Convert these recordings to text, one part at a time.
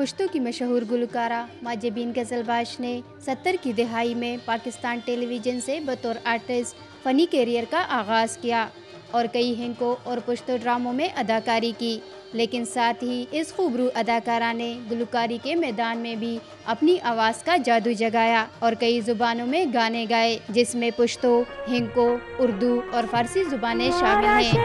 پشتو کی مشہور گلوکارہ ماجبین غزلباش نے 70 کی دہائی میں پاکستان ٹیلی ویژن سے بطور آرٹسٹ فنی کیریئر کا آغاز کیا اور کئی ہنکوں اور پشتو ڈراموں میں اداکاری کی، لیکن ساتھ ہی اس خوبرو اداکارہ نے گلوکاری کے میدان میں بھی اپنی آواز کا جادو جگایا اور کئی زبانوں میں گانے گائے، جس میں پشتو، ہنکو، اردو اور فارسی زبانیں شامل ہیں۔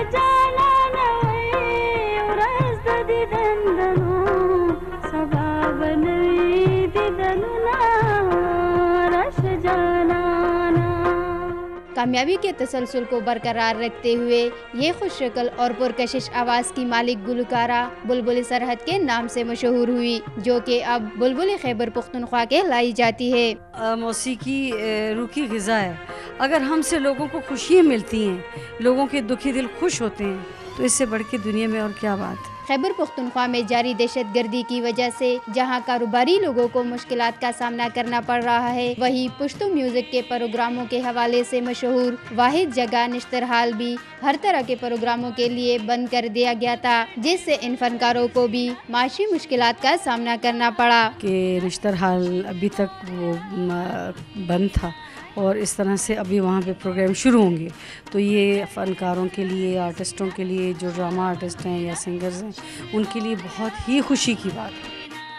کامیابی کے تسلسل کو برقرار رکھتے ہوئے یہ خوش شکل اور پرکشش آواز کی مالک گلوکارہ بلبل سرحد کے نام سے مشہور ہوئی، جو کہ اب بلبل خیبر پختونخوا کہلائی جاتی ہے۔ موسیقی روح کی غذا ہے۔ اگر ہم سے لوگوں کو خوشیاں ملتی ہیں، لوگوں کے دکھی دل خوش ہوتے ہیں، تو اس سے بڑھ کے دنیا میں اور کیا بات ہے۔ خیبر پختونخوا میں جاری دہشت گردی کی وجہ سے جہاں کاروباری لوگوں کو مشکلات کا سامنا کرنا پڑ رہا ہے، وہیں پشتو میوزک کے پروگراموں کے حوالے سے مشہور واحد جگہ نشترحال بھی ہر طرح کے پروگراموں کے لیے بند کر دیا گیا تھا، جس سے ان فنکاروں کو بھی معاشی مشکلات کا سامنا کرنا پڑا۔ کہ نشترحال ابھی تک وہ بند تھا اور اس طرح سے ابھی وہاں پہ پروگرام شروع ہوں گے، تو یہ فنکاروں کے لیے، آرٹسٹوں کے لیے، جو ڈرامہ آرٹسٹ ہیں یا سنگرز ہیں، ان کے لیے بہت ہی خوشی کی بات ہے۔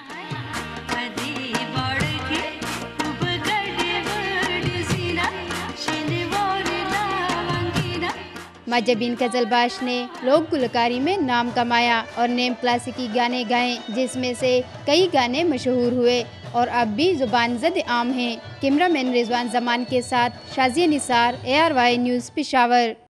ماجبین غزلباش نے لوک گلوکاری میں نام کمایا اور نیم کلاسیکی گانے گائے، جس میں سے کئی گانے مشہور ہوئے اور اب بھی زبان زد عام ہیں۔ کیمرہ مین رضوان زمان کے ساتھ شازیہ نثار، ARY نیوز، پشاور۔